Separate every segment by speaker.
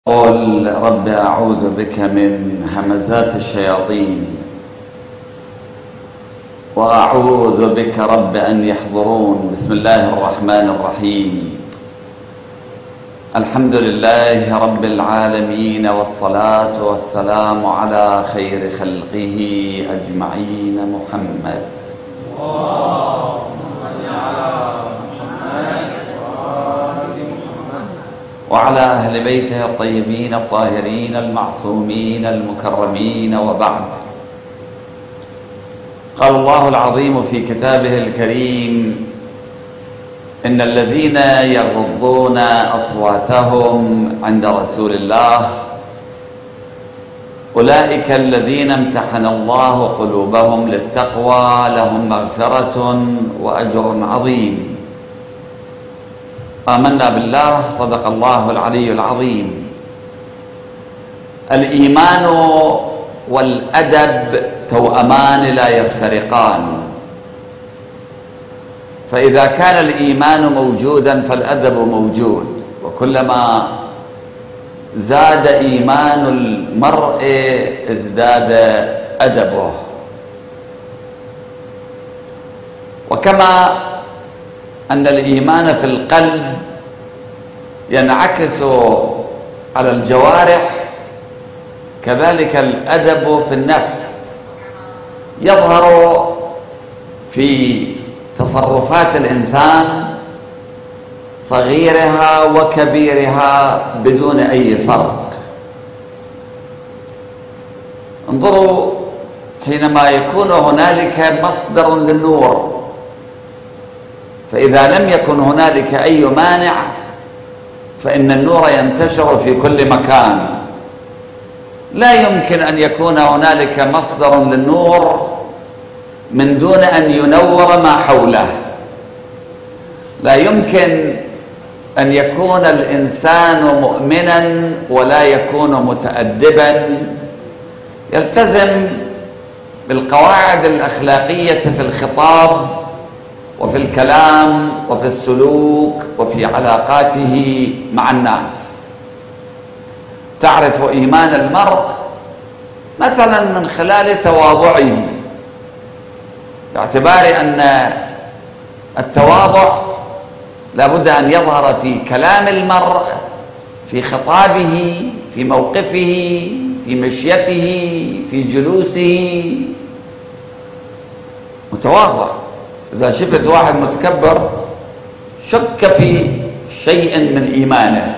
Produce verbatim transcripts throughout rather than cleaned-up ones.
Speaker 1: قل رب أعوذ بك من همزات الشياطين وأعوذ بك رب أن يحضرون. بسم الله الرحمن الرحيم. الحمد لله رب العالمين، والصلاة والسلام على خير خلقه أجمعين محمد. وعلى أهل بيته الطيبين الطاهرين المعصومين المكرمين، وبعد. قال الله العظيم في كتابه الكريم: إن الذين يغضون أصواتهم عند رسول الله أولئك الذين امتحن الله قلوبهم للتقوى لهم مغفرة وأجر عظيم. آمنا بالله، صدق الله العلي العظيم. الإيمان والأدب توأمان لا يفترقان، فإذا كان الإيمان موجودا فالأدب موجود، وكلما زاد إيمان المرء ازداد أدبه. وكما أن الإيمان في القلب ينعكس على الجوارح، كذلك الأدب في النفس يظهر في تصرفات الإنسان صغيرها وكبيرها بدون أي فرق. انظروا، حينما يكون هنالك مصدر للنور، فإذا لم يكن هنالك أي مانع فإن النور ينتشر في كل مكان. لا يمكن أن يكون هنالك مصدر للنور من دون أن ينور ما حوله. لا يمكن أن يكون الإنسان مؤمنا ولا يكون متأدبا، يلتزم بالقواعد الأخلاقية في الخطاب وفي الكلام وفي السلوك وفي علاقاته مع الناس. تعرف إيمان المرء مثلا من خلال تواضعه، باعتبار أن التواضع لابد أن يظهر في كلام المرء، في خطابه، في موقفه، في مشيته، في جلوسه، متواضع. إذا شفت واحد متكبر شك في شيء من إيمانه.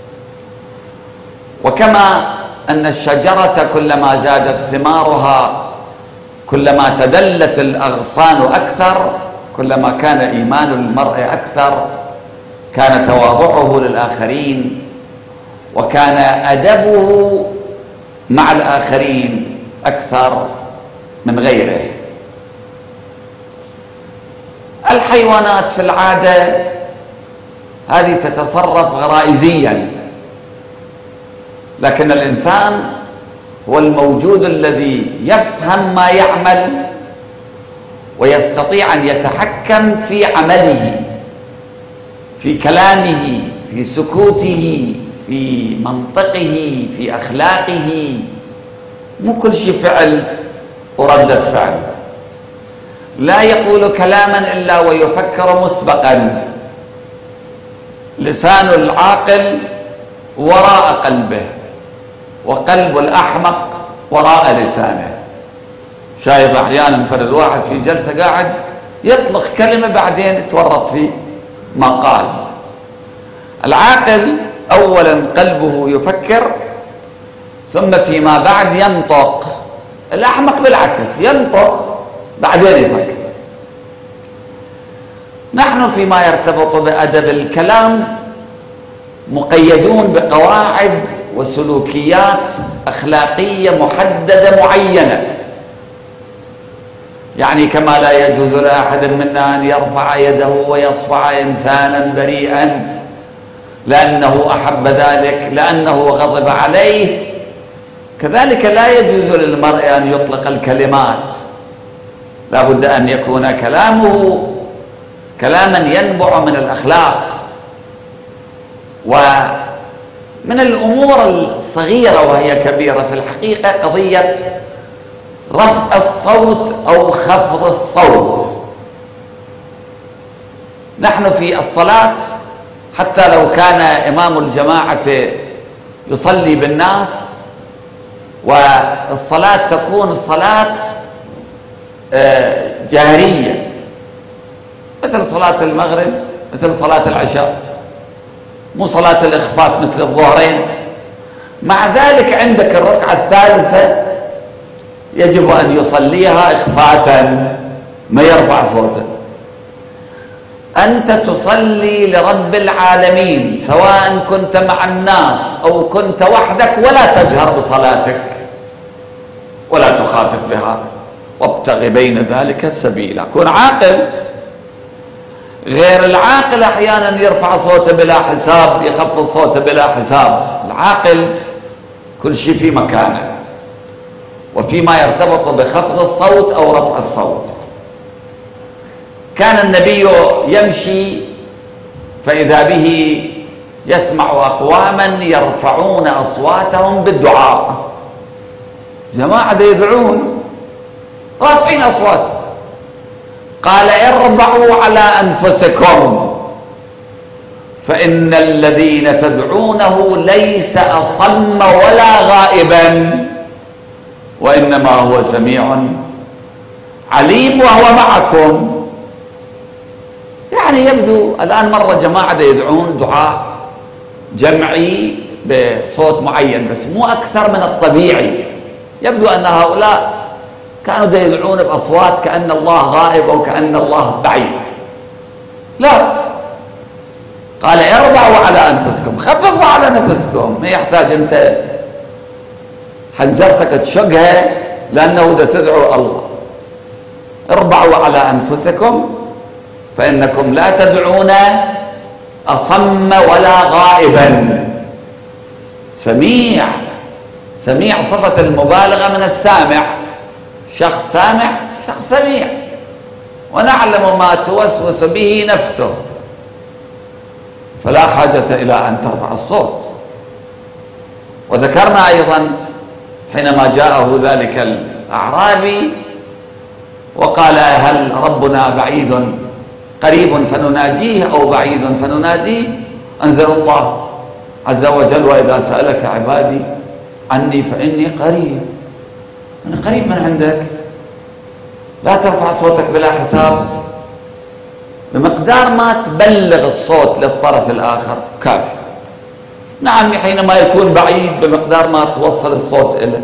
Speaker 1: وكما أن الشجرة كلما زادت ثمارها كلما تدلت الأغصان أكثر، كلما كان إيمان المرء أكثر، كان تواضعه للآخرين وكان أدبه مع الآخرين أكثر من غيره. الحيوانات في العادة هذه تتصرف غرائزيا، لكن الإنسان هو الموجود الذي يفهم ما يعمل ويستطيع أن يتحكم في عمله، في كلامه، في سكوته، في منطقه، في أخلاقه. مو كل شيء فعل وردة فعل. لا يقول كلاما إلا ويفكر مسبقا. لسان العاقل وراء قلبه، وقلب الأحمق وراء لسانه. شايف أحيانا فرد واحد في جلسة قاعد يطلق كلمة بعدين يتورط في ما قال. العاقل أولا قلبه يفكر ثم فيما بعد ينطق. الأحمق بالعكس، ينطق بعدين يفكر. نحن فيما يرتبط بأدب الكلام مقيدون بقواعد وسلوكيات أخلاقية محددة معينة. يعني كما لا يجوز لأحد منا أن يرفع يده ويصفع إنسانا بريئا لأنه أحب ذلك، لأنه غضب عليه، كذلك لا يجوز للمرء أن يطلق الكلمات. لا بد أن يكون كلامه كلاما ينبع من الأخلاق، و من الأمور الصغيرة وهي كبيرة في الحقيقة قضية رفع الصوت أو خفض الصوت. نحن في الصلاة حتى لو كان إمام الجماعة يصلي بالناس والصلاة تكون الصلاة جاهرية مثل صلاة المغرب مثل صلاة العشاء، مو صلاة الإخفات مثل الظهرين، مع ذلك عندك الركعة الثالثة يجب أن يصليها إخفاتا ما يرفع صوته. أنت تصلي لرب العالمين سواء كنت مع الناس أو كنت وحدك، ولا تجهر بصلاتك ولا تخافت بها، وابتغ بين ذلك سبيلا. كن عاقل. غير العاقل أحيانا يرفع صوته بلا حساب، يخفض صوته بلا حساب. العاقل كل شيء في مكانه وفيما يرتبط بخفض الصوت أو رفع الصوت. كان النبي يمشي فإذا به يسمع أقواما يرفعون أصواتهم بالدعاء، جماعة يدعون رافعين أصواتهم. قال اربعوا على أنفسكم فإن الذين تدعونه ليس أصم ولا غائبا وإنما هو سميع عليم وهو معكم. يعني يبدو الآن مرة جماعة يدعون دعاء جمعي بصوت معين بس مو أكثر من الطبيعي، يبدو أن هؤلاء كانوا يدعون بأصوات كأن الله غائب أو كأن الله بعيد. لا، قال اربعوا على أنفسكم، خففوا على نفسكم، ما يحتاج أنت حنجرتك تشقها لأنه دا تدعو الله. اربعوا على أنفسكم فإنكم لا تدعون أصم ولا غائبا. سميع، سميع صفة المبالغة من السامع، شخص سامع شخص سميع، ونعلم ما توسوس به نفسه، فلا حاجة إلى أن ترفع الصوت. وذكرنا أيضا حينما جاءه ذلك الأعرابي وقال هل ربنا بعيد قريب فنناجيه أو بعيد فنناديه، أنزل الله عز وجل وإذا سألك عبادي عني فإني قريب. أنا قريب من عندك، لا ترفع صوتك بلا حساب، بمقدار ما تبلغ الصوت للطرف الآخر كافي. نعم حينما يكون بعيد بمقدار ما توصل الصوت إليه،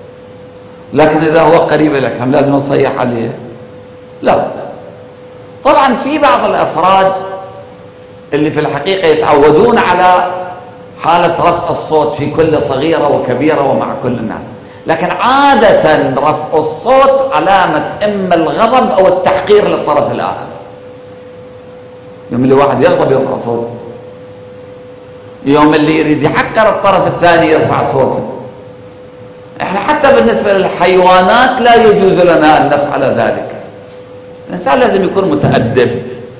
Speaker 1: لكن إذا هو قريب لك هم لازم نصيح عليه؟ لا. طبعا في بعض الأفراد اللي في الحقيقة يتعودون على حالة رفع الصوت في كل صغيرة وكبيرة ومع كل الناس، لكن عادة رفع الصوت علامة إما الغضب أو التحقير للطرف الآخر. يوم اللي واحد يغضب يرفع صوته، يوم اللي يريد يحقر الطرف الثاني يرفع صوته. احنا حتى بالنسبة للحيوانات لا يجوز لنا أن نفعل ذلك. الإنسان لازم يكون متأدب،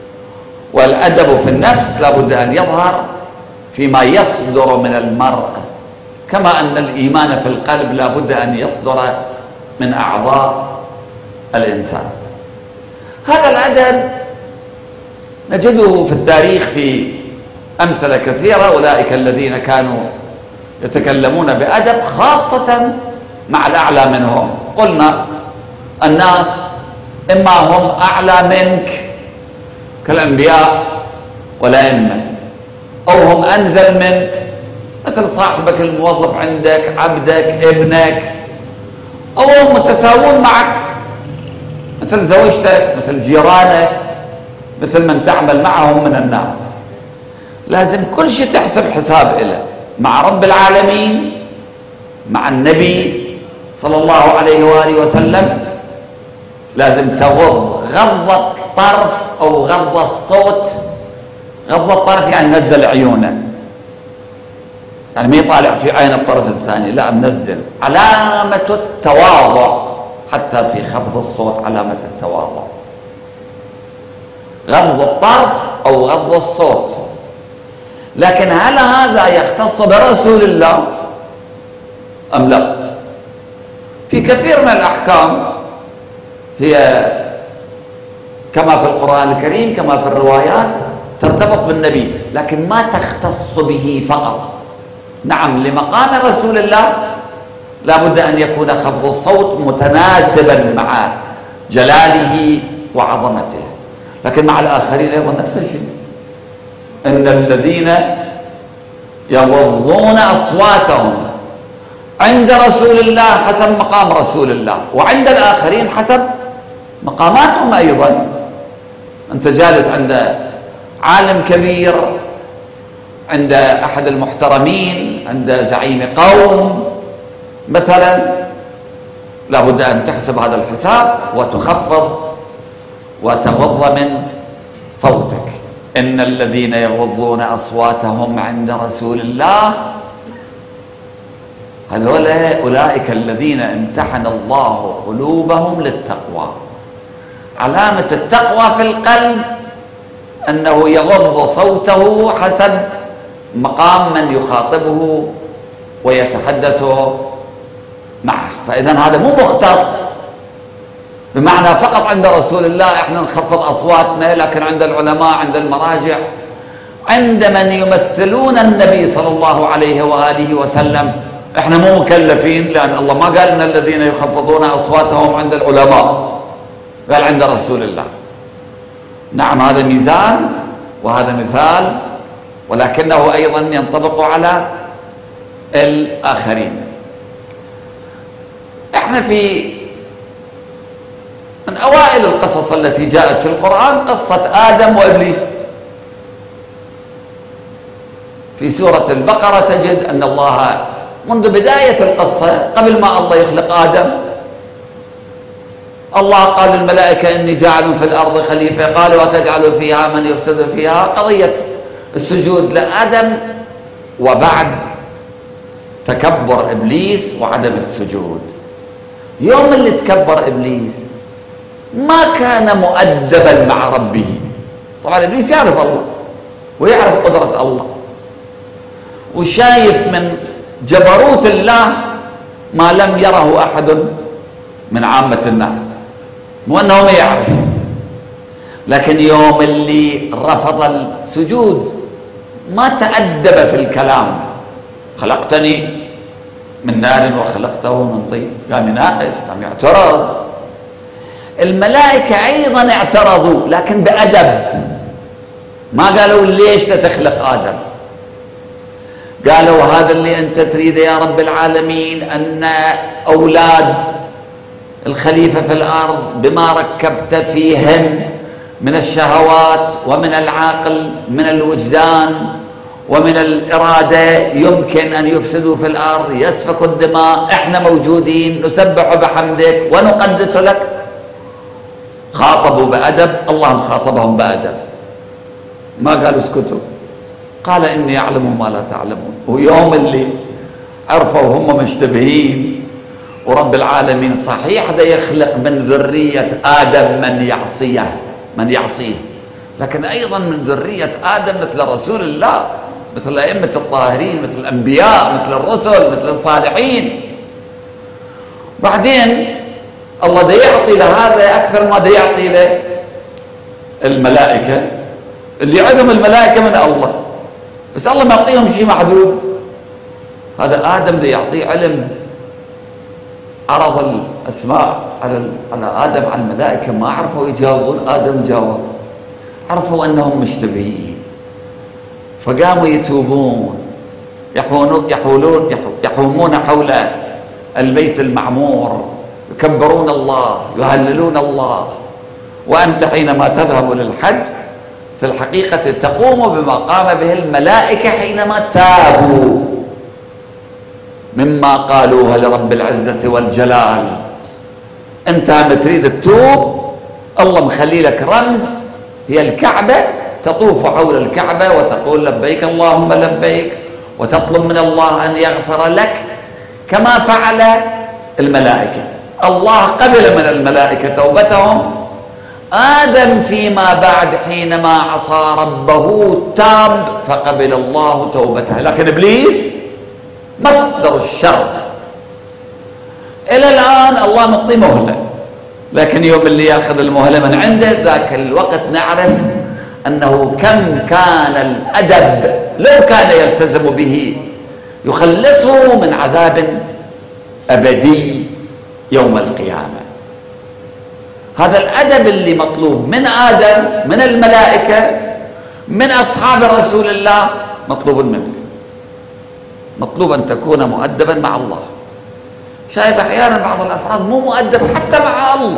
Speaker 1: والأدب في النفس لابد أن يظهر فيما يصدر من المرء، كما أن الإيمان في القلب لابد أن يصدر من أعضاء الإنسان. هذا الأدب نجده في التاريخ في أمثلة كثيرة، أولئك الذين كانوا يتكلمون بأدب خاصة مع الأعلى منهم. قلنا الناس إما هم أعلى منك كالأنبياء والأئمة، أو هم أنزل منك مثل صاحبك الموظف عندك، عبدك، ابنك، أو هم متساوون معك مثل زوجتك، مثل جيرانك، مثل من تعمل معهم من الناس. لازم كل شيء تحسب حساب إله مع رب العالمين، مع النبي صلى الله عليه وآله وسلم. لازم تغض غض الطرف أو غض الصوت. غض الطرف يعني نزل عيونه، يعني ما يطالع في عين الطرف الثاني، لا منزل. علامة التواضع، حتى في خفض الصوت علامة التواضع، غض الطرف أو غض الصوت. لكن هل هذا يختص برسول الله أم لا؟ في كثير من الأحكام هي كما في القرآن الكريم كما في الروايات ترتبط بالنبي، لكن ما تختص به فقط. نعم، لمقام رسول الله لا بد أن يكون خفض الصوت متناسبا مع جلاله وعظمته، لكن مع الآخرين أيضا نفس الشيء. إن الذين يغضون أصواتهم عند رسول الله حسب مقام رسول الله، وعند الآخرين حسب مقاماتهم أيضا. أنت جالس عند عالم كبير، عند أحد المحترمين، عند زعيم قوم مثلا، لا بد أن تحسب هذا الحساب وتخفض وتغض من صوتك. إن الذين يغضون أصواتهم عند رسول الله هذول أولئك الذين امتحن الله قلوبهم للتقوى. علامة التقوى في القلب أنه يغض صوته حسب مقام من يخاطبه ويتحدث معه. فإذا هذا مو مختص بمعنى فقط عند رسول الله احنا نخفض أصواتنا، لكن عند العلماء، عند المراجع، عند من يمثلون النبي صلى الله عليه وآله وسلم احنا مو مكلفين، لأن الله ما قال إن الذين يخفضون أصواتهم عند العلماء، قال عند رسول الله. نعم، هذا ميزان وهذا مثال، ولكنه أيضا ينطبق على الآخرين. احنا في من أوائل القصص التي جاءت في القرآن قصة آدم وإبليس. في سورة البقرة تجد أن الله منذ بداية القصة قبل ما الله يخلق آدم، الله قال للملائكة إني جاعل في الأرض خليفة، قالوا وتجعل فيها من يفسد فيها، قضية السجود لآدم، وبعد تكبر إبليس وعدم السجود. يوم اللي تكبر إبليس ما كان مؤدبا مع ربه. طبعا إبليس يعرف الله ويعرف قدرة الله وشايف من جبروت الله ما لم يره أحد من عامة الناس، مو أنه ما يعرف. لكن يوم اللي رفض السجود ما تأدب في الكلام، خلقتني من نار وخلقته من طين، قام يناقش، قام يعترض. الملائكة أيضا اعترضوا لكن بأدب، ما قالوا ليش تخلق آدم، قالوا هذا اللي أنت تريده يا رب العالمين، أن أولاد الخليفة في الأرض بما ركبت فيهم من الشهوات ومن العقل من الوجدان ومن الإرادة يمكن أن يفسدوا في الأرض، يسفكوا الدماء، إحنا موجودين نسبح بحمدك ونقدس لك. خاطبوا بأدب، الله مخاطبهم بأدب، ما قالوا اسكتوا. قال إني أعلم ما لا تعلمون. ويوم اللي عرفوا هم مشتبهين ورب العالمين صحيح ده يخلق من ذرية آدم من يعصيه من يعصيه، لكن أيضا من ذرية آدم مثل رسول الله، مثل الأئمة الطاهرين، مثل الأنبياء، مثل الرسل، مثل الصالحين. بعدين الله ده يعطي لهذا أكثر ما ده يعطي للملائكة اللي عندهم الملائكة من الله، بس الله ما يعطيهم شيء محدود. هذا آدم ده يعطيه علم، عرض الأسماء على على آدم على الملائكة، ما عرفوا يجاوبون، آدم جاوب، عرفوا أنهم مشتبهين فقاموا يتوبون، يحولون يحولون يحومون حول البيت المعمور، يكبرون الله، يهللون الله. وأنت حينما تذهب للحج في الحقيقة تقوم بما قام به الملائكة حينما تابوا مما قالوها لرب العزة والجلال. أنت عم تريد التوب، الله مخلي لك رمز هي الكعبة، تطوف حول الكعبة وتقول لبيك اللهم لبيك، وتطلب من الله أن يغفر لك كما فعل الملائكة. الله قبل من الملائكة توبتهم، آدم فيما بعد حينما عصى ربه تاب فقبل الله توبته، لكن إبليس مصدر الشر إلى الآن الله مطي مهلة، لكن يوم اللي ياخذ المهلة من عنده ذاك الوقت نعرف أنه كم كان الأدب لو كان يلتزم به يخلصه من عذاب أبدي يوم القيامة. هذا الأدب اللي مطلوب من آدم، من الملائكة، من أصحاب رسول الله، مطلوب منك، مطلوب أن تكون مؤدبا مع الله. شايف أحيانا بعض الأفراد مو مؤدب حتى مع الله،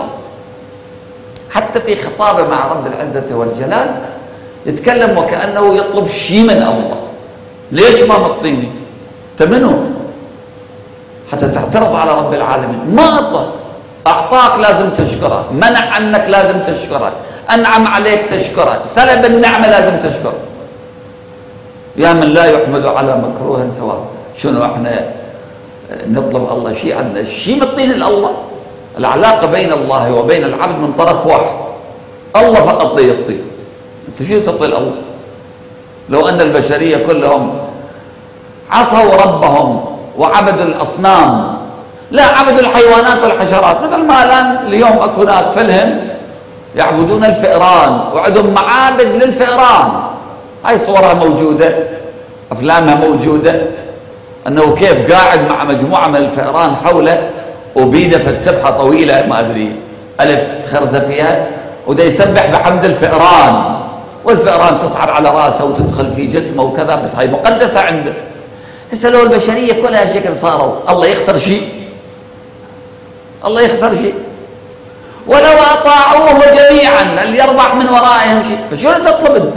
Speaker 1: حتى في خطابه مع رب العزة والجلال يتكلم وكأنه يطلب شيء من الله. ليش ما مطيني؟ أنت منو حتى تعترض على رب العالمين؟ ما أعطاك، أعطاك لازم تشكره، منع عنك لازم تشكره، أنعم عليك تشكره، سلب النعمة لازم تشكره. يا من لا يحمد على مكروه سواء. شنو احنا نطلب الله شيء عندنا شيء مطين الله؟ العلاقة بين الله وبين العبد من طرف واحد، الله فقط يعطي. انت شو تعطي الله؟ لو أن البشرية كلهم عصوا ربهم وعبدوا الأصنام، لا عبدوا الحيوانات والحشرات، مثل ما الآن اليوم أكو ناس في الهند يعبدون الفئران وعندهم معابد للفئران. هاي صورها موجودة، أفلامها موجودة، أنه كيف قاعد مع مجموعة من الفئران حوله وبيده فد سبحة طويلة ما أدري ألف خرزة فيها، وده يسبح بحمد الفئران، والفئران تصعد على راسه وتدخل في جسمه وكذا، بس هاي مقدسة عنده. هسه لو البشرية كلها شكل صاروا، الله يخسر شيء؟ الله يخسر شيء؟ ولو أطاعوه جميعا اللي يربح من ورائهم شيء، فشو تطلب أنت؟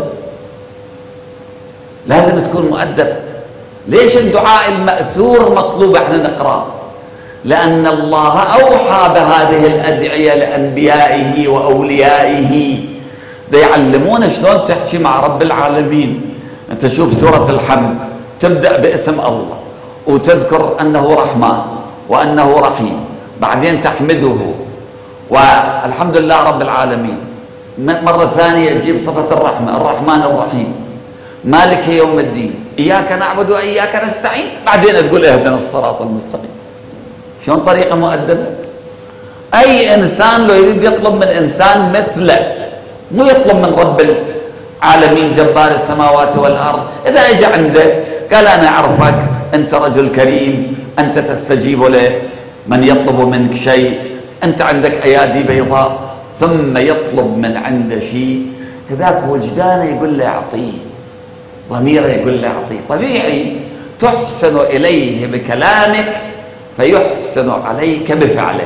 Speaker 1: لازم تكون مؤدب. ليش الدعاء المأثور مطلوب احنا نقرأ؟ لأن الله أوحى بهذه الأدعية لأنبيائه وأوليائه ليعلمونا شلون تحكي مع رب العالمين. أنت شوف سورة الحمد تبدأ باسم الله وتذكر أنه رحمن وأنه رحيم، بعدين تحمده والحمد لله رب العالمين، مرة ثانية تجيب صفة الرحمة، الرحمن الرحيم، مالك يوم الدين، إياك نعبد وإياك نستعين، بعدين تقول اهدنا الصراط المستقيم. شلون طريقة مؤدبة؟ أي إنسان لو يريد يطلب من إنسان مثله، مو يطلب من رب العالمين جبار السماوات والأرض. إذا اجى عنده قال أنا أعرفك، أنت رجل كريم، أنت تستجيب له من يطلب منك شيء، أنت عندك أيادي بيضاء، ثم يطلب من عنده شيء، هذاك وجدانه يقول له أعطيه، ضميره يقول له أعطيه. طبيعي تحسن إليه بكلامك فيحسن عليك بفعله.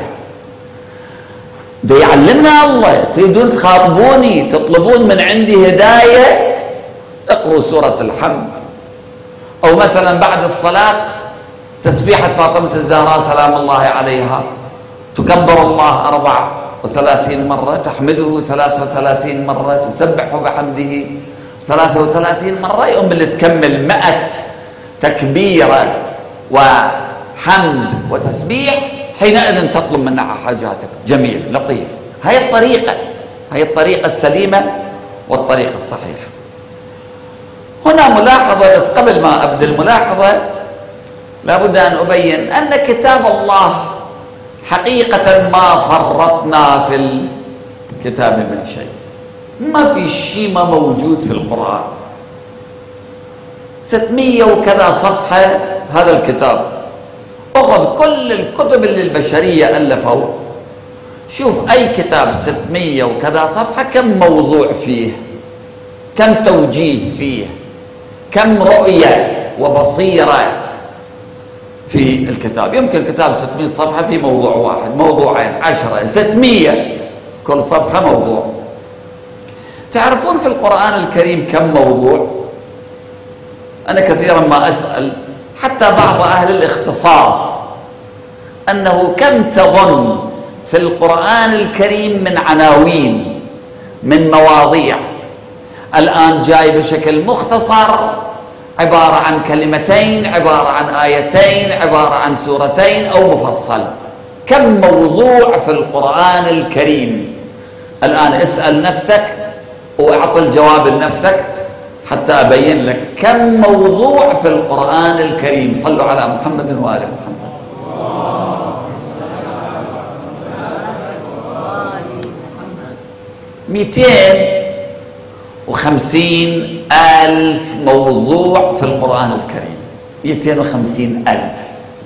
Speaker 1: ده يعلمنا الله. تريدون تخاطبوني تطلبون من عندي هداية، اقروا سورة الحمد، أو مثلا بعد الصلاة تسبيحة فاطمة الزهراء سلام الله عليها، تكبر الله أربع وثلاثين مرة، تحمده ثلاث وثلاثين مرة، تسبحه بحمده ثلاثة وثلاثين مرة، يوم اللي تكمل مئة تكبيرة وحمد وتسبيح، حينئذ تطلب منها حاجاتك. جميل لطيف. هاي الطريقة، هاي الطريقة السليمة والطريقة الصحيحة. هنا ملاحظة، بس قبل ما أبدأ الملاحظة لابد أن أبين أن كتاب الله حقيقة ما فرطنا في الكتاب من شيء، ما في شيء ما موجود في القرآن. ستمية وكذا صفحة هذا الكتاب، أخذ كل الكتب اللي البشرية ألفوا، شوف أي كتاب ستمية وكذا صفحة كم موضوع فيه، كم توجيه فيه، كم رؤية وبصيرة في الكتاب. يمكن كتاب ستمية صفحة في موضوع واحد، موضوعين، عشرة، ستمية، كل صفحة موضوع. تعرفون في القرآن الكريم كم موضوع؟ أنا كثيرا ما أسأل حتى بعض أهل الاختصاص أنه كم تظن في القرآن الكريم من عناوين، من مواضيع. الآن جاي بشكل مختصر، عبارة عن كلمتين، عبارة عن آيتين، عبارة عن سورتين، أو مفصل. كم موضوع في القرآن الكريم الآن اسأل نفسك واعط الجواب لنفسك حتى أبين لك كم موضوع في القرآن الكريم. صلوا على محمد وآل محمد. مئتين وخمسين ألف موضوع في القرآن الكريم. مئتين وخمسين ألف،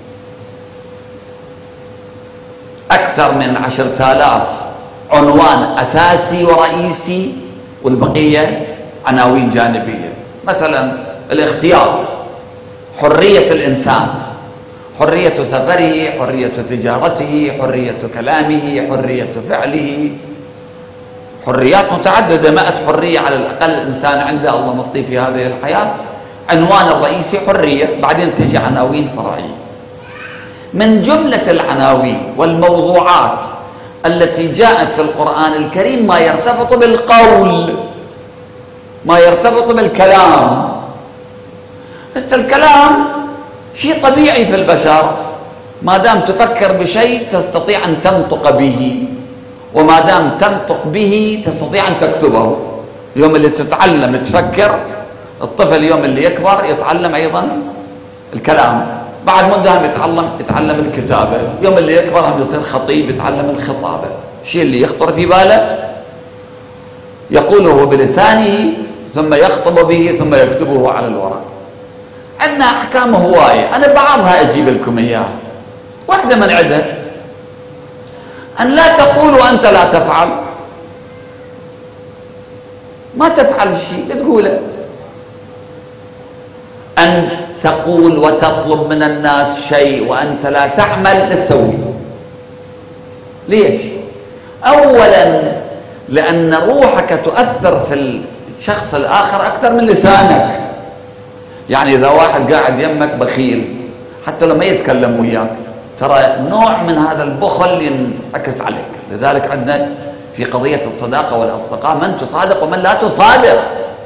Speaker 1: أكثر من عشرة آلاف عنوان أساسي ورئيسي، والبقية عناوين جانبية. مثلا الاختيار، حرية الإنسان، حرية سفره، حرية تجارته، حرية كلامه، حرية فعله، حريات متعددة، مئة حرية على الأقل الإنسان عنده الله مطيه في هذه الحياة. عنوان الرئيسي حرية، بعدين تجي عناوين فرعية. من جملة العناوين والموضوعات التي جاءت في القرآن الكريم ما يرتبط بالقول، ما يرتبط بالكلام. بس الكلام شيء طبيعي في البشر، ما دام تفكر بشيء تستطيع أن تنطق به، وما دام تنطق به تستطيع أن تكتبه. يوم اللي تتعلم تفكر، الطفل يوم اللي يكبر يتعلم أيضا الكلام، بعد مدة هم يتعلم يتعلم الكتابة، يوم اللي يكبر هم يصير خطيب يتعلم الخطابة. الشيء اللي يخطر في باله يقوله بلسانه ثم يخطب به ثم يكتبه على الورق. عندنا أحكام هواية، أنا بعضها أجيب لكم إياها. واحدة من عدها أن لا تقول وأنت لا تفعل. ما تفعل شيء لا تقوله. أن تقول وتطلب من الناس شيء وأنت لا تعمل لا تسويه. ليش؟ أولا لأن روحك تؤثر في الشخص الآخر أكثر من لسانك. يعني إذا واحد قاعد يمك بخيل حتى لو ما يتكلم وياك ترى نوع من هذا البخل ينعكس عليك. لذلك عندنا في قضية الصداقة والأصدقاء من تصادق ومن لا تصادق.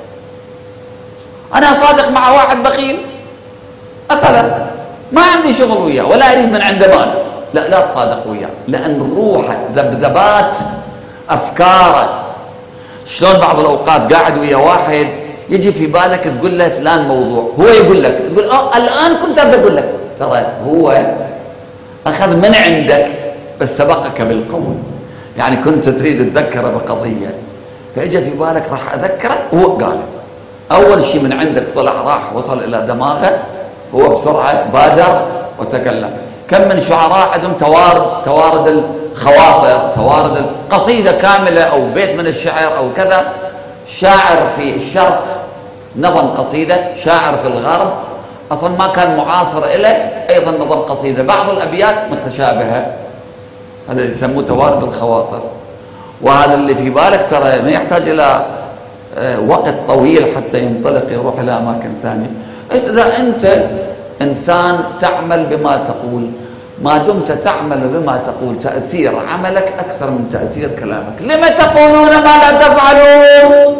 Speaker 1: أنا صادق مع واحد بخيل مثلا ما عندي شغل وياه ولا أريد من عنده مال، لا لا تصادق وياه، لأن روحه ذبذبات أفكاره. شلون بعض الأوقات قاعد ويا واحد يجي في بالك تقول له فلان موضوع، هو يقول لك تقول اه الآن كنت أبي أقول لك، ترى هو أخذ من عندك بس سبقك بالقول. يعني كنت تريد تذكره بقضية فإجا في بالك راح أذكره وهو قال أول شيء من عندك طلع راح وصل إلى دماغه، هو بسرعة بادر وتكلم. كم من شعراء عندهم توارد توارد الخواطر، توارد القصيدة كاملة أو بيت من الشعر أو كذا. شاعر في الشرق نظم قصيدة، شاعر في الغرب أصلا ما كان معاصر إليه أيضا نظم قصيدة، بعض الأبيات متشابهة. هذا اللي يسموه توارد الخواطر. وهذا اللي في بالك ترى ما يحتاج إلى وقت طويل حتى ينطلق يروح إلى أماكن ثانية. إذا أنت إنسان تعمل بما تقول، ما دمت تعمل بما تقول تأثير عملك أكثر من تأثير كلامك. لما تقولون ما لا تفعلون؟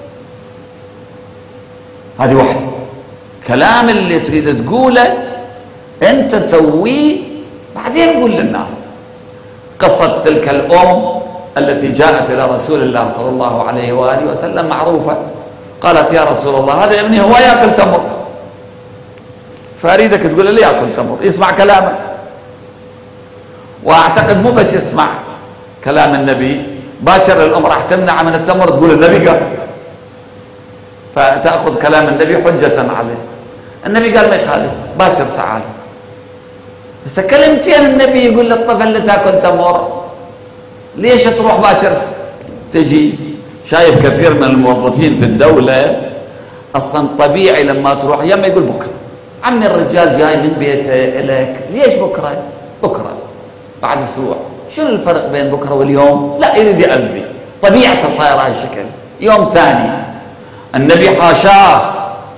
Speaker 1: هذه واحدة. كلام اللي تريد تقوله أنت سويه بعدين قول للناس. قصة تلك الأم التي جاءت إلى رسول الله صلى الله عليه وآله وسلم معروفة. قالت يا رسول الله هذا ابني هو يأكل تمر، فأريدك تقول لي يأكل تمر، يسمع كلامك. وأعتقد مو بس يسمع كلام النبي، باكر الأم راح تمنع من التمر تقول النبي قال، فتأخذ كلام النبي حجة عليه. النبي قال ما يخالف، باكر تعال. بس كلمتين النبي يقول للطفل لا تاكل تمر، ليش تروح باكر تجي؟ شايف كثير من الموظفين في الدولة أصلا طبيعي لما تروح يما يقول بكرة. عمي الرجال جاي من بيته إليك، ليش بكرة؟ بكرة بعد أسبوع. شنو الفرق بين بكرة واليوم؟ لا يريد يأذي، طبيعته صايرة هالشكل. يوم ثاني النبي حاشاه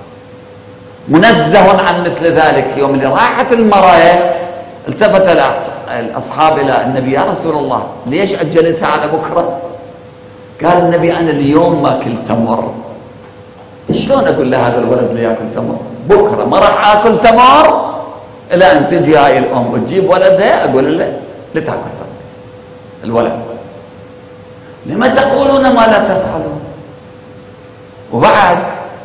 Speaker 1: منزه عن مثل ذلك. يوم اللي راحت المرأة التفت الأصحاب إلى النبي يا رسول الله ليش أجلتها على بكرة؟ قال النبي أنا اليوم ما أكل تمر. شلون أقول لهذا الولد اللي يأكل تمر بكرة ما راح آكل تمر إلى أن تجي هاي الأم وتجيب ولدها أقول له لا تأكل تمر الولد. لما تقولون ما لا تفعلون. وبعد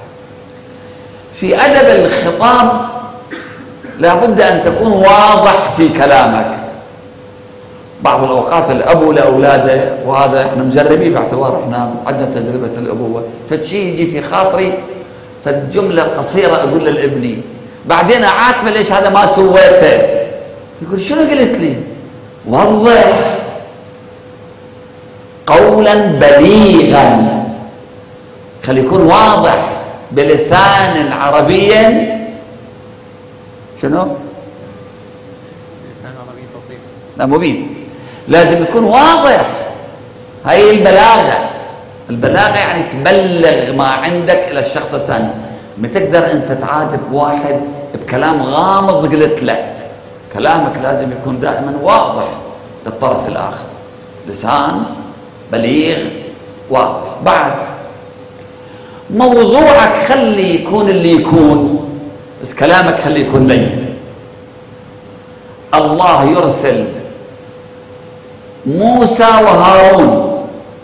Speaker 1: في أدب الخطاب لا بد أن تكون واضح في كلامك. بعض الأوقات الأب لأولاده، وهذا إحنا مجربين باعتبار إحنا عندنا تجربة الأبوة، فشي يجي في خاطري فالجملة قصيرة أقول للابني، بعدين أعاتبه ليش هذا ما سويته، يقول شنو قلت لي؟ وضح قولا بليغا، خلي يكون واضح بلسان عربي شنو؟
Speaker 2: لسان عربي بسيط،
Speaker 1: لا مبين، لازم يكون واضح. هاي البلاغة. البلاغة يعني تبلغ ما عندك إلى الشخص الثاني. ما تقدر أنت تعاتب واحد بكلام غامض قلت له، كلامك لازم يكون دائما واضح للطرف الآخر، لسان بليغ واضح. بعد موضوعك خلي يكون اللي يكون، بس كلامك خلي يكون لين. الله يرسل موسى وهارون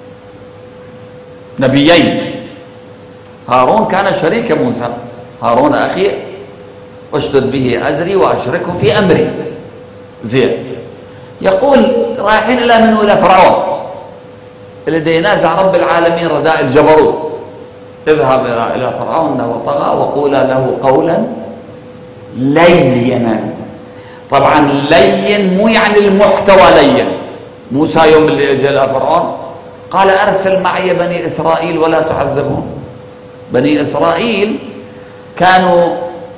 Speaker 1: نبيين. هارون كان شريك موسى، هارون أخي أشدد به أزري وأشركه في أمري. زين، يقول رايحين إلى منو؟ إلى فرعون اللي ينازع رب العالمين رداء الجبروت. اذهب إلى فرعون وطغى وقولا له قولا لينا. طبعا لين مو يعني المحتوى لين. موسى يوم اللي اجى الى فرعون قال ارسل معي بني اسرائيل ولا تعذبهم. بني اسرائيل كانوا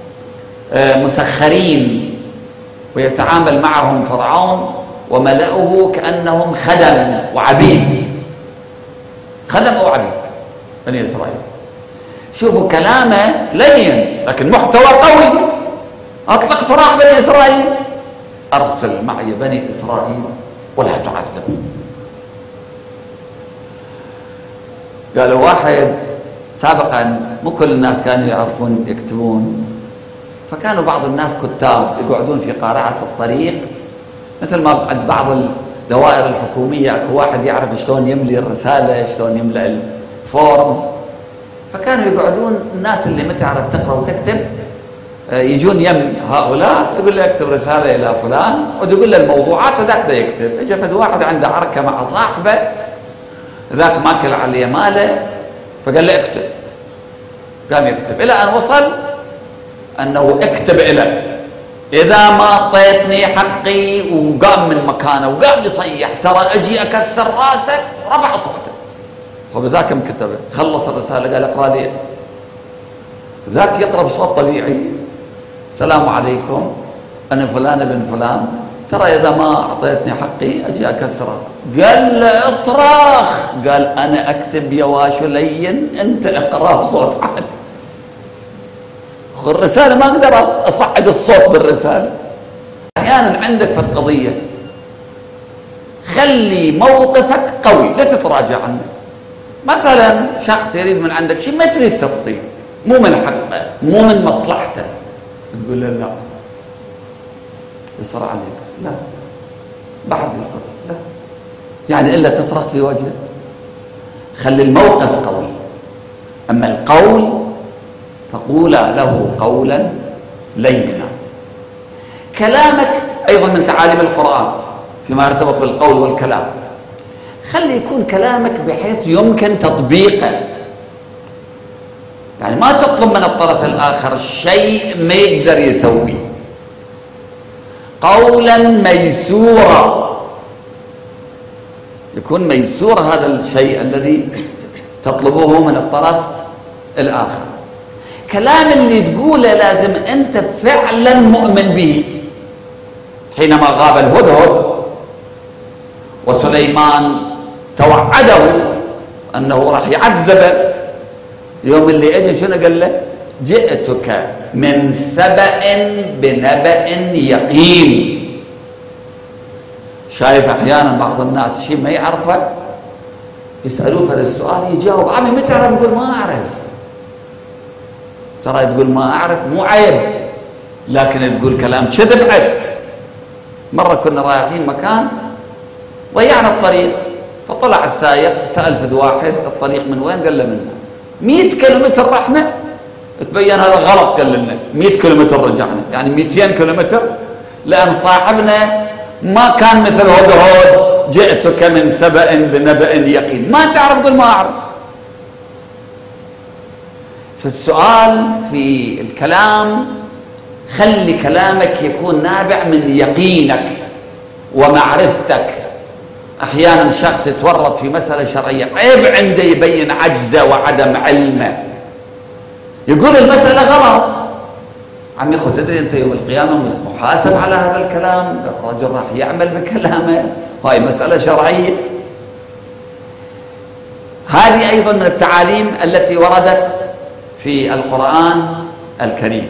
Speaker 1: مسخرين ويتعامل معهم فرعون وملأه كأنهم خدم وعبيد، خدم او عبيد بني اسرائيل. شوفوا كلامه لين لكن محتوى قوي. اطلق سراح بني اسرائيل، ارسل معي بني اسرائيل ولا تعذبوا. قالوا واحد سابقا مو كل الناس كانوا يعرفون يكتبون، فكانوا بعض الناس كتاب يقعدون في قارعة الطريق، مثل ما عند بعض الدوائر الحكومية اكو واحد يعرف شلون يملي الرسالة، شلون يملى الفورم، فكانوا يقعدون الناس اللي ما تعرف تقرأ وتكتب يجون يم هؤلاء، يقول له اكتب رسالة إلى فلان، ويقول له الموضوعات وذاك ذا يكتب. اجى فد واحد عنده عركة مع صاحبه، ذاك ماكل عليه ماله، فقال له اكتب. قام يكتب إلى أن وصل أنه اكتب إلى إذا ما أعطيتني حقي، وقام من مكانه وقام يصيح ترى أجي أكسر راسك، رفع صوته. خب ذاك مكتبه، خلص الرسالة قال اقرأ لي. ذاك يقرأ بصوت طبيعي، السلام عليكم أنا فلان ابن فلان، ترى إذا ما أعطيتني حقي أجي أكسر راسك. قال له اصرخ، قال أنا أكتب يا واشو لين، أنت اقرأ بصوت عالي. خذ الرسالة ما أقدر أصعد الصوت بالرسالة. أحيانا عندك فت قضية خلي موقفك قوي، لا تتراجع عنه. مثلا شخص يريد من عندك شيء ما تريد تعطيه، مو من حقه، مو من مصلحته، تقول له لا يصر عليك، لا بعد يصر، لا يعني إلا تصرخ في وجهه. خلي الموقف قوي. أما القول فقولا له قولا لينا. كلامك أيضا من تعاليم القرآن فيما يرتبط بالقول والكلام، خلي يكون كلامك بحيث يمكن تطبيقه. يعني ما تطلب من الطرف الآخر شيء ما يقدر يسويه. قولا ميسورا، يكون ميسور هذا الشيء الذي تطلبه من الطرف الآخر. كلام اللي تقوله لازم أنت فعلا مؤمن به. حينما غاب الهدهد وسليمان توعده أنه راح يعذبه، يوم اللي اجى شنو قال له؟ جئتك من سبأ بنبأ يقين. شايف احيانا بعض الناس شيء ما يعرفه يسالوه في السؤال يجاوب عمي ما تعرف، يقول ما اعرف. ترى تقول ما اعرف مو عيب، لكن تقول كلام كذب عيب. مره كنا رايحين مكان ضيعنا الطريق، فطلع السائق سأل فد واحد الطريق من وين؟ قال له منه. مئة كيلومتر رحنا، تبين هذا غلط، قال لنا مئة كيلومتر رجعنا، يعني مئتين كيلومتر، لأن صاحبنا ما كان مثل هدهد جئتك من سبأ بنبأ يقين، ما تعرف قل ما أعرف. فالسؤال في الكلام خلي كلامك يكون نابع من يقينك ومعرفتك. أحيانا شخص يتورط في مسألة شرعية عيب عنده يبين عجزه وعدم علمه، يقول المسألة غلط. عمي أخو تدري أنت يوم القيامة محاسب على هذا الكلام، الرجل راح يعمل بكلامه، وهي مسألة شرعية. هذه أيضا من التعاليم التي وردت في القرآن الكريم.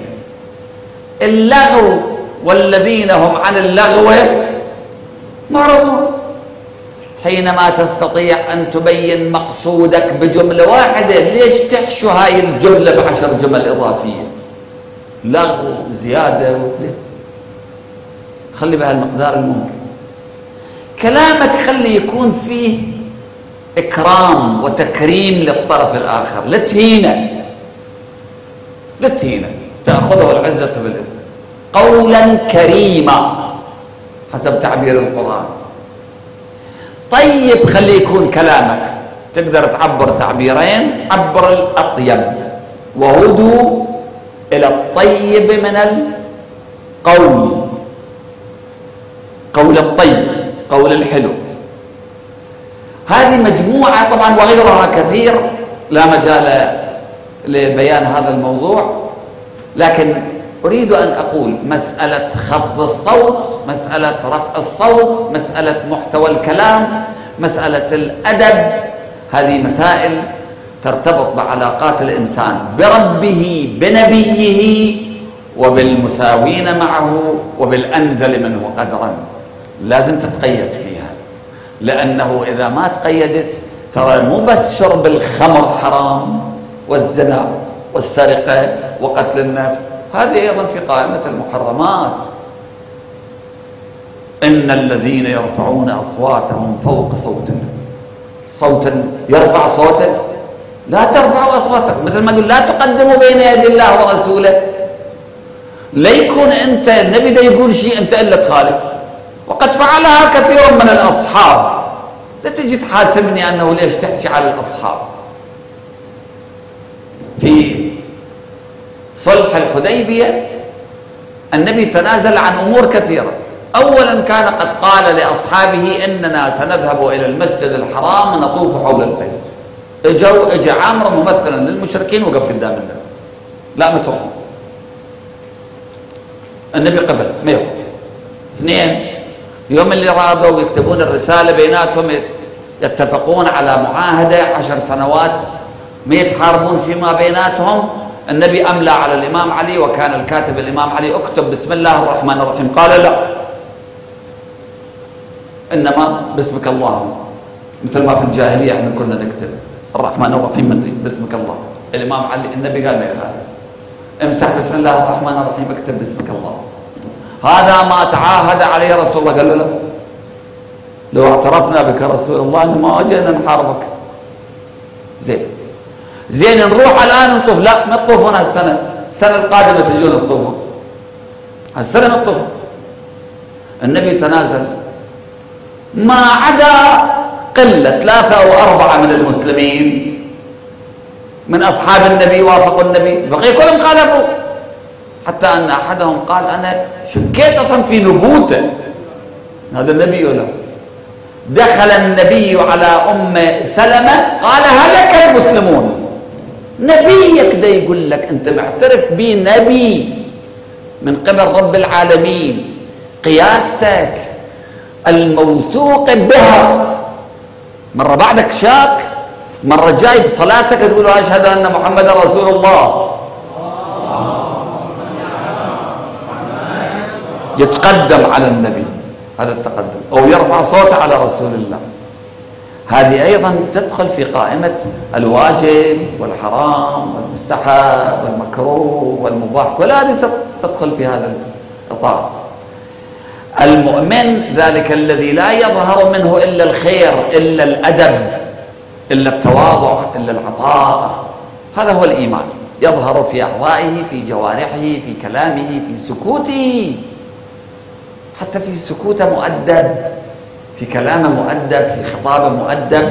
Speaker 1: اللغو والذين هم عن اللغو معرضون. حينما تستطيع أن تبين مقصودك بجملة واحدة، ليش تحشو هاي الجملة بعشر جمل إضافية؟ لغو زيادة وكذا، خلي بهالمقدار الممكن. كلامك خلي يكون فيه إكرام وتكريم للطرف الآخر، لا تهينه لا تهينه، تأخذه العزة بالإثم. قولا كريما حسب تعبير القرآن. طيب خلي يكون كلامك تقدر تعبر تعبيرين، عبر الأطيب، وهدوا إلى الطيب من القول. قول الطيب، قول الحلو. هذه مجموعة طبعا وغيرها كثير، لا مجال لبيان هذا الموضوع، لكن أريد أن أقول مسألة خفض الصوت، مسألة رفع الصوت، مسألة محتوى الكلام، مسألة الأدب، هذه مسائل ترتبط بعلاقات الإنسان بربه بنبيه وبالمساوين معه وبالأنزل منه قدرا، لازم تتقيد فيها. لأنه إذا ما تقيدت ترى مو بس شرب الخمر حرام والزنا والسرقة وقتل النفس، هذه أيضا في قائمة المحرمات. إن الذين يرفعون أصواتهم فوق صوت صوتا يرفع صوتا، لا ترفعوا أصواتكم، مثل ما يقول لا تقدموا بين يدي الله ورسوله. لا يكون أنت النبي ده يقول شيء أنت إلا تخالف، وقد فعلها كثير من الأصحاب. لا تجي تحاسبني أنه ليش تحكي على الأصحاب. في صلح الحديبية النبي تنازل عن أمور كثيرة. أولا كان قد قال لأصحابه إننا سنذهب إلى المسجد الحرام نطوف حول البيت. اجوا اجى عامر ممثلا للمشركين وقف قدام النبي، لا ما تروحوا. النبي قبل ما يروح. اثنين، يوم اللي رادوا يكتبون الرسالة بيناتهم يتفقون على معاهدة عشر سنوات ما يتحاربون فيما بيناتهم. النبي أملى على الإمام علي، وكان الكاتب الإمام علي اكتب بسم الله الرحمن الرحيم، قال لا، إنما باسمك اللهم، مثل ما في الجاهلية احنا كنا نكتب الرحمن الرحيم من باسمك الله. الإمام علي النبي قال ما يخالف، امسح بسم الله الرحمن الرحيم، اكتب باسمك الله. هذا ما تعاهد عليه رسول الله. قال له لا، لو اعترفنا بك رسول الله ما اجينا نحاربك. زين زين نروح الآن نطوف، لا ما تطوفون هالسنة، السنة القادمة تجون تطوفون، هالسنة ما تطوفون. النبي تنازل، ما عدا قلة ثلاثة أو أربعة من المسلمين من أصحاب النبي وافقوا النبي، بقي كلهم خالفوا، حتى أن أحدهم قال أنا شكيت أصلا في نبوته. هذا النبي ولا دخل النبي على أم سلمة قال هلك المسلمون. نبيك ده يقول لك أنت معترف بي نبي من قبل رب العالمين، قيادتك الموثوق بها، مرة بعدك شاك، مرة جاي بصلاتك تقول أشهد أن محمد رسول الله، يتقدم على النبي، هذا التقدم، أو يرفع صوته على رسول الله. هذه أيضا تدخل في قائمة الواجب والحرام والمستحب والمكروه والمباح، كل هذه تدخل في هذا الإطار. المؤمن ذلك الذي لا يظهر منه إلا الخير، إلا الأدب، إلا التواضع، إلا العطاء. هذا هو الإيمان، يظهر في أعضائه، في جوارحه، في كلامه، في سكوته، حتى في سكوته مؤدب، في كلامه مؤدب، في خطابه مؤدب.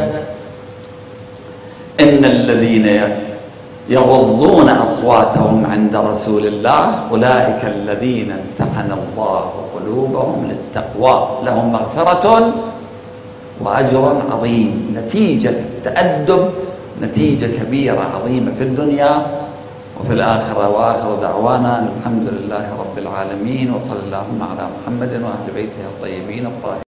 Speaker 1: إن الذين يغضون أصواتهم عند رسول الله أولئك الذين امتحن الله قلوبهم للتقوى لهم مغفرة وأجر عظيم. نتيجة التأدب نتيجة كبيرة عظيمة في الدنيا وفي الآخرة. وآخر دعوانا الحمد لله رب العالمين، وصلى اللهم على محمد وأهل بيته الطيبين الطاهرين.